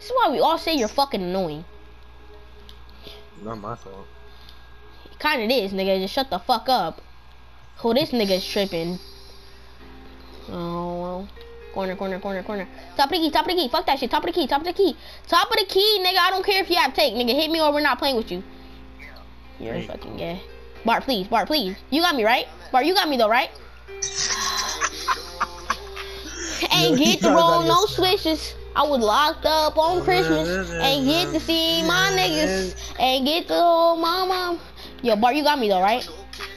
This is why we all say you're fucking annoying. Not my fault. It kinda is, nigga. Just shut the fuck up. Oh, this nigga's tripping. Oh, well. Corner. Top of the key. Fuck that shit. Top of the key. Top of the key, nigga. I don't care if you have take, nigga. Hit me or we're not playing with you. You're fucking gay. Bart, please. You got me, right? Bart, you got me though, right? Ain't get to roll no switches. I was locked up on Christmas. Ain't get to see my niggas. Ain't get to hold my mom. Yo, Bart, you got me though, right?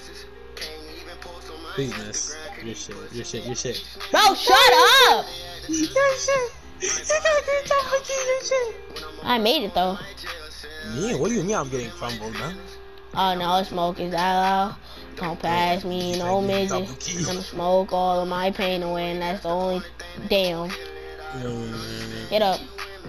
Please, miss. Your shit. Bro, shut up! I made it though. Yeah, what do you mean I'm getting crumbled, man? Oh no, smoke is out. Don't pass me no midgets. I'ma smoke all of my pain away, and that's the only. Damn. Get up.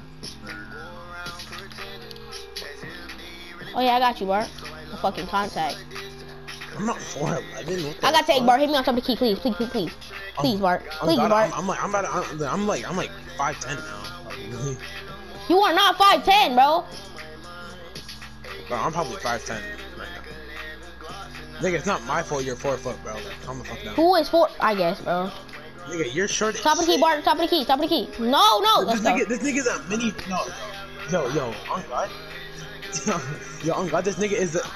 Oh yeah, I got you, Bart. A fucking contact. I'm not 4'11". I got take, Bart. Hit me on top of the key, please. Please, Bart. Please, Bart. I'm like 5'10" now. You are not 5'10", bro. Bro, I'm probably 5'10" right now. Nigga, it's not my fault you're 4 foot, bro. Like, calm the fuck down. Who is 4? I guess, bro. Nigga, you're short. Top of the key, Bart. Top of the key. No. This nigga's a mini. No. Yo, on God. Yo, on God, this nigga is a.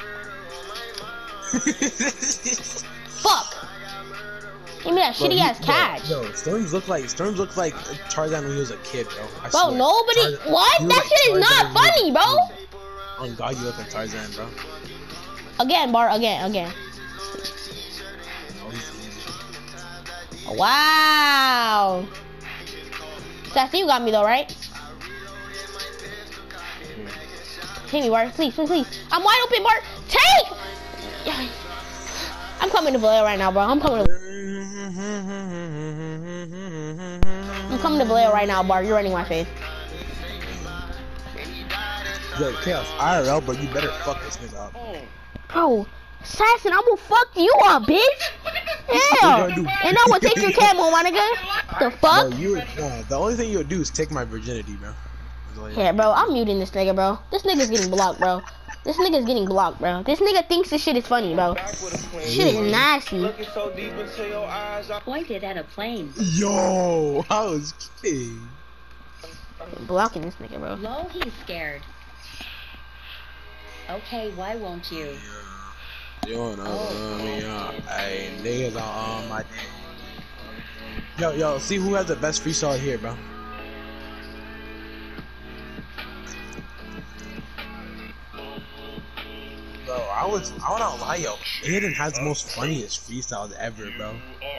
Fuck. Give me that shitty ass catch. Yo, Storms look like Tarzan when he was a kid, bro. Bro, nobody. Tarzan, what? That shit is not funny, bro. On God, you look like Tarzan, bro. Again, Bart. Again. Wow. Sassy, you got me though, right? Hit me, Bart. Please. I'm wide open, Bart. Take! I'm coming to Vallejo right now, bro. I'm coming to Vallejo right now, Bart. You're running my face. Yo, Chaos, IRL, but you better fuck this nigga up. Bro, Assassin, I'm gonna fuck you up, bitch. Yeah. And I will take your camo, my nigga. The fuck? Bro, the only thing you would do is take my virginity, bro. Yeah, bro, I'm muting this nigga, bro. This nigga's getting blocked, bro. This nigga thinks this shit is funny, bro. Shit is nasty. Pointed at a plane. Yo, I was kidding. I'm blocking this nigga, bro. Low, he's scared. Okay, why won't you? You know me, hey, niggas are on my dick. Yo, see who has the best freestyle here, bro. Bro, I won't lie, yo. Aiden has the most funniest freestyles ever, bro.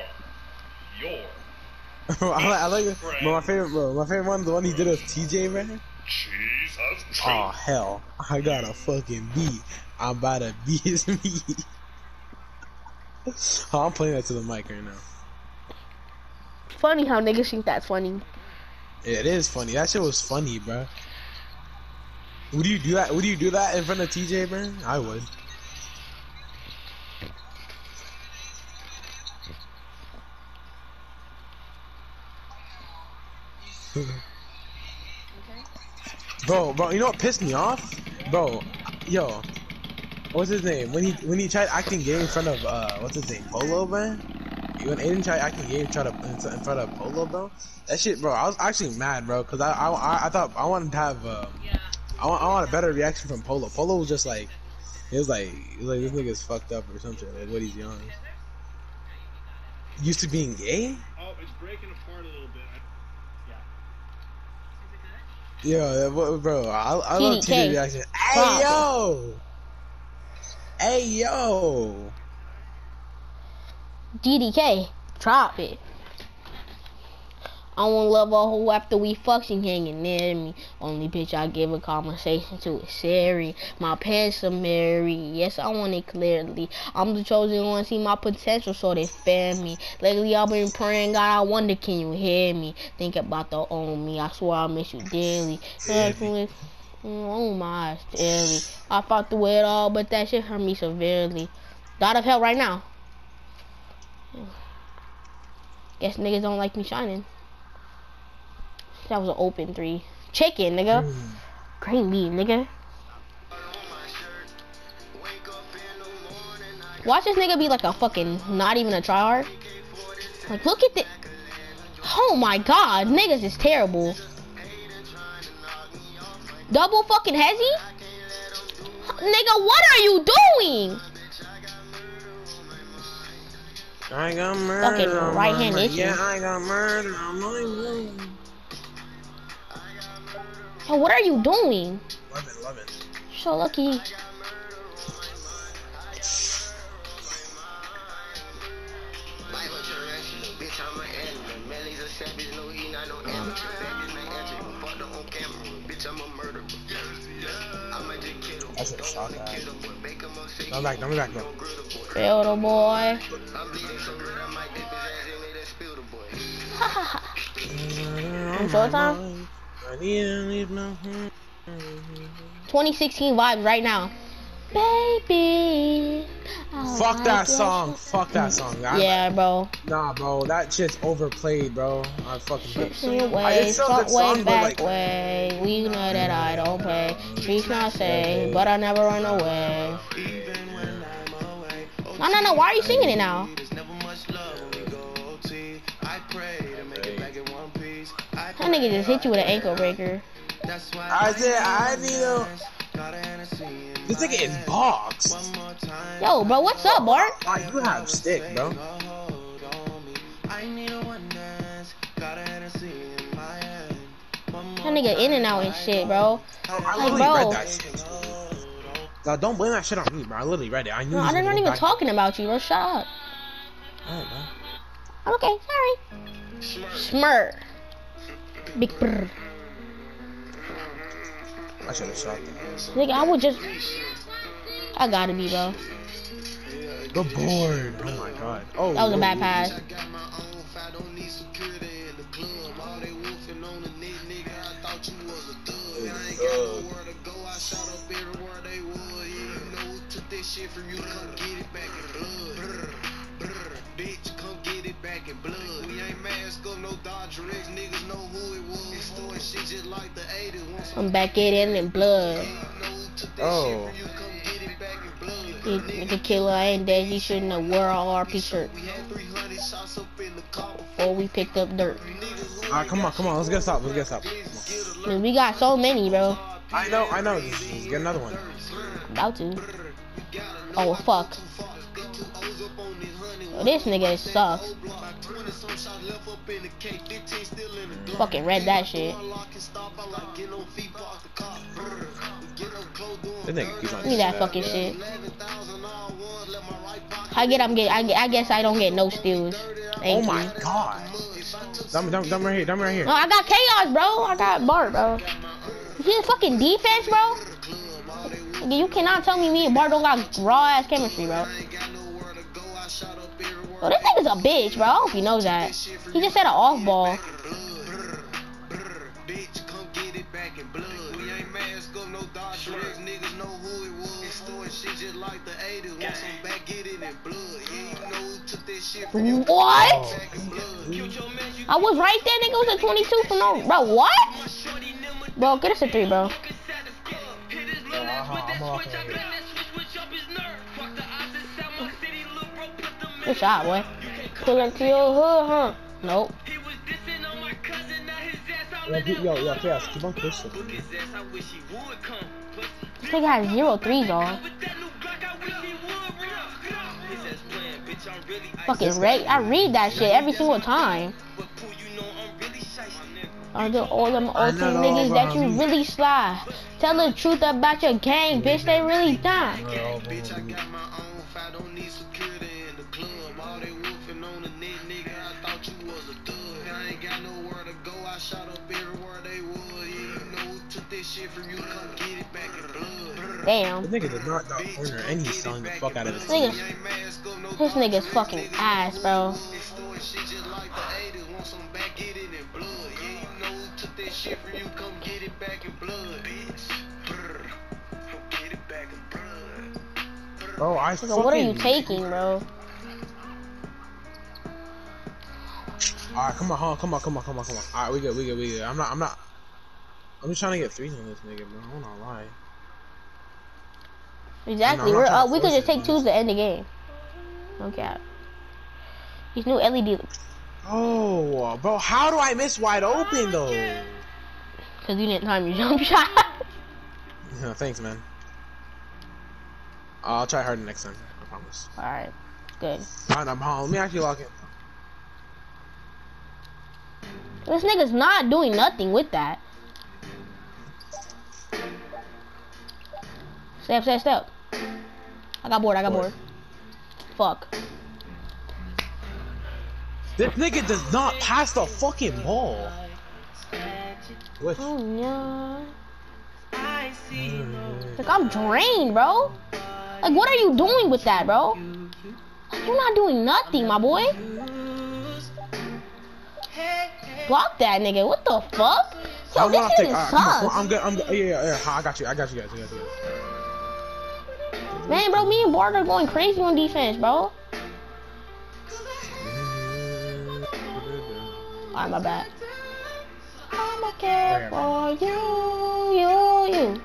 I like it. But my favorite one, the one he did with TJ, man. Oh hell, I got a fucking beat. I'm about to beat his meat. Oh, I'm playing that to the mic right now. Funny how niggas think that's funny. Yeah, it is funny. That shit was funny, bro. Would you do that? Would you do that in front of TJ, bro? I would. Bro, you know what pissed me off? Bro, yo, what's his name? When he tried acting gay in front of what's his name? Polo, man. When Aiden tried acting gay in front of Polo, bro. That shit, bro. I was actually mad, bro, because I thought I wanted to have I want a better reaction from Polo. Polo was just like, it was like this nigga's fucked up or something. Like what he's young. Used to being gay? Oh, it's breaking apart a little bit. Yeah, bro, I love TJ reaction. Hey yo, GDK, drop it. I won't love a hoe after we fucking hanging near me. Only bitch I give a conversation to is Siri. My pants are Mary. Yes, I want it clearly. I'm the chosen one, see my potential, so they fear me. Lately I've been praying, God, I wonder, can you hear me? Think about the old me. I swear I miss you dearly. Oh my, dearly. I fought through it all, but that shit hurt me severely. God of hell right now. Guess niggas don't like me shining. That was an open 3. Chicken, nigga. Green bean, nigga. Watch this nigga be like a fucking, not even a tryhard. Like, look at this. Oh my god, niggas is terrible. Double fucking hezzy? Nigga, what are you doing? I got murder. Fucking right hand issue. Yeah, I got murder on my room. Oh, what are you doing? Love it. So lucky. That's a shot at. I'm back, bro. Feel the boy. Showtime? 2016 vibes right now. Baby. Fuck that song. Yeah, bro. Nah, bro, that shit's overplayed, bro. I fucking hate it. Way, front way, back way. We know that I don't pay. Streets not safe, but I never run away. No. Why are you singing it now? That nigga just hit you with an ankle breaker. I said I need a. This nigga is boxed. Yo, bro, what's up, Bart? Like, you have stick, bro. That nigga in and out and shit, bro. I Like, literally bro. read that shit. No, don't blame that shit on me, bro. I literally read it. I knew. No, I'm not even talking about you, bro. Shut up. Alright, bro. Okay, sorry. Smurr. Big brr. I should have shot that. Nigga, I would just. I gotta be, bro. The board. Oh my god. Oh. That was a bad pass. I'm back in blood. Oh. The killer ain't dead. He shouldn't have wore our RP shirt. Before we picked up dirt. Alright, come on. Let's get stop. Dude, we got so many, bro. I know. Just get another one. About to. Oh, fuck. Oh, this nigga sucks. Fucking read that shit. This nigga keeps on. Give me that fucking shit. I guess I don't get no steals. Thank Oh my you. god. Dumb right here. No, I got chaos, bro. I got Bart, bro. You see the fucking defense, bro? You cannot tell me and Bart don't got raw ass chemistry, bro. Bro, this nigga's a bitch, bro. I hope he knows that. He just had an off ball. What? I was right there, nigga. It was a 22 for no. Bro, what? Bro, get us a 3, bro. Good shot, boy. Pull into your hood, huh? Nope. Yo, Chaos, keep on pushing. This nigga has 0 threes on. Fucking Ray, I read that shit every single time. Are the all them OT niggas that you really sly? Tell the truth about your gang, bitch. They really die. Damn. This nigga did not dot corner and he's selling the fuck out of this. This nigga's fucking ass, bro. Bro, Nigga, what are you taking, bro? Alright, come on. Alright, we good. I'm not. I'm just trying to get threes on this nigga, bro. I don't wanna lie. Exactly. I'm not We're trying to we could force just it, take but- twos to end the game. No cap. These new LED. Oh, bro, how do I miss wide open though? Cause you didn't time your jump shot. Yeah, thanks, man. I'll try harder next time. I promise. All right. Good. Alright, I'm home. Let me actually lock in. This nigga's not doing nothing with that. Step. I got bored. Fuck. This nigga does not pass the fucking ball. What? Oh no. Like I'm drained, bro. Like what are you doing with that, bro? Like, you're not doing nothing, my boy. Block that nigga. What the fuck? Yo, this nigga sucks. I'm good. Yeah. I got you guys. Man, bro, me and Bart are going crazy on defense, bro. Alright, my bad. I'ma care for you.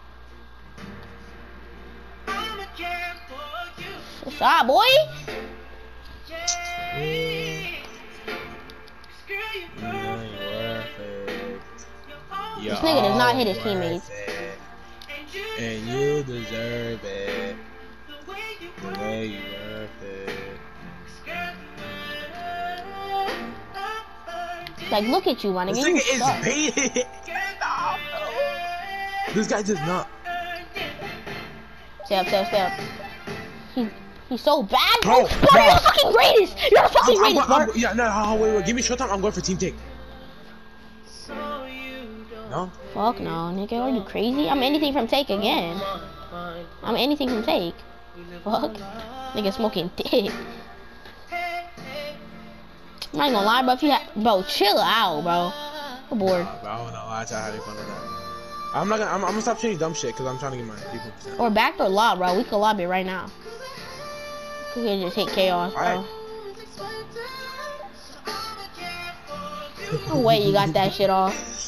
What's up, boy? This nigga does not hit his teammates. And you deserve it. The way you worth it. Like, look at you, my nigga. This You nigga suck. is baited. This guy does not. Step. He's so bad, Bro, bro. Bro, you're the fucking greatest. You're the fucking greatest, bro. Yeah, no, wait. Give me short time. I'm going for team take. No? Fuck no, nigga. Are you crazy? I'm anything from take again. I'm anything from take. Fuck. Nigga smoking dick. I'm not gonna lie, bro. If you bro, chill out, bro. I'm bored. Bro, I don't know. I try having fun with that. I'm gonna stop shooting dumb shit because I'm trying to get my 3%. Or backdoor lob, bro. We could lob it right now. We could just hit chaos, bro. Alright. No way you got that shit off.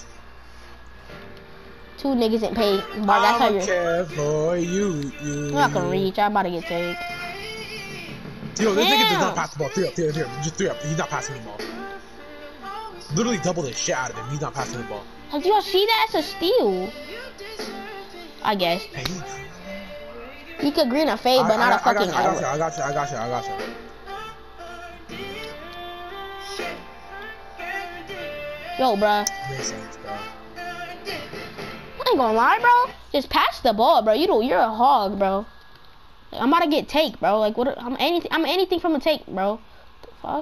Two niggas ain't paid. Bro, that's how I'ma you're. care for you. I'm not gonna reach. I'm about to get taken. Yo, this nigga does Damn. not pass the ball. 3 up. Just 3 up. He's not passing the ball. Literally double the shit out of him. He's not passing the ball. Did y'all see that? It's a steal. I guess. Hey. You could green a fade, but not a fucking error. I got you. Yo, bruh. Makes sense, bro. I ain't gonna lie, bro. Just pass the ball, bro. You're a hog, bro. Like, I'm about to get take, bro. Like what? I'm anything from a take, bro. What the fuck?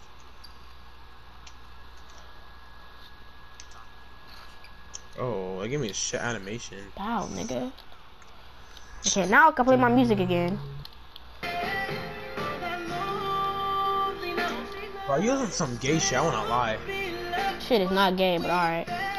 Oh, they gave me a shit animation. Wow, nigga. Okay, now I can play my music again. Bro, you listen to some gay shit. I wanna lie. Shit is not gay, but alright.